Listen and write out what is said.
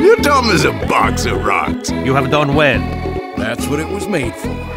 You're dumb as a box of rocks. You have done well. That's what it was made for.